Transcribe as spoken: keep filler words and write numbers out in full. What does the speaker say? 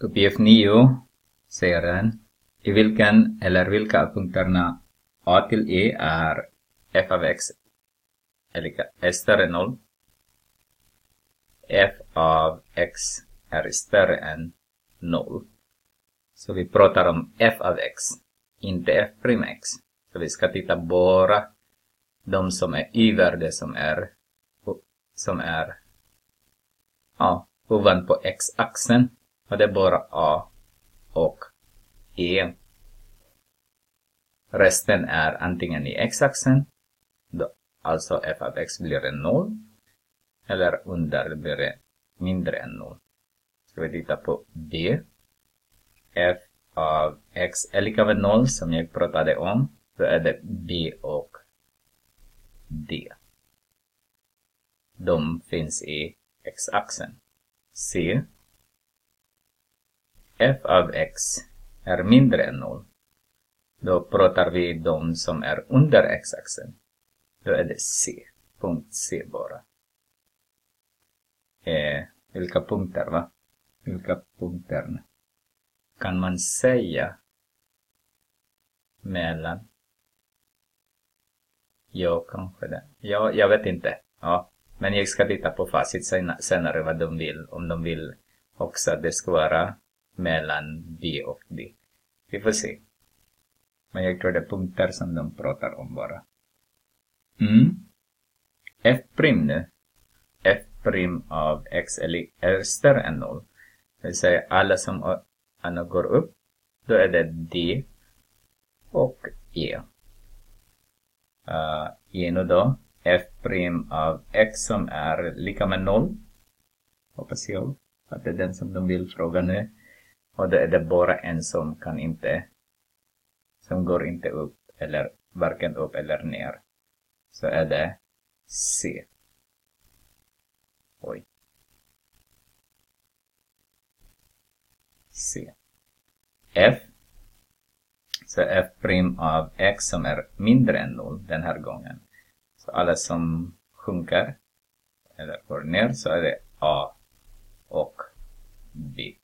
Uppgift nio säger den. I vilken eller vilka av punkterna A till E är f av x är lika är större än noll. F av x är större än noll. Så vi pratar om f av x, inte f prim x. Så vi ska titta bara de som är över det som är som är ja, ovanpå x-axeln. Och det är bara A och E. Resten är antingen i x-axeln, alltså f av x blir en noll, eller under blir det mindre än noll. Ska vi titta på B. F av x är lika med noll som jag pratade om. Då är det B och D. De finns i x-axeln. C. F av x är mindre än noll. Då pratar vi de som är under x-axeln. Då är det C. Punkt C bara. Eh, vilka punkter va? Vilka punkter kan man säga mellan? Ja, kanske det. Ja, jag vet inte. Ja, men jag ska titta på facit senare vad de vill. Om de vill också att det ska vara mellan B och D. Vi får se. Men jag tror det är punkter som de pratar om bara. Mm. F prim nu. F prim av x är större än noll. Det vill säga alla som alla går upp. Då är det D och E. Uh, igen då. F prim av x som är lika med noll. Hoppas jag att det är den som de vill fråga nu. Och då är det bara en som kan inte, som går inte upp, eller varken upp eller ner. Så är det C. Oj. C. F. Så F prim av x som är mindre än noll den här gången. Så alla som sjunker, eller går ner, så är det A och B.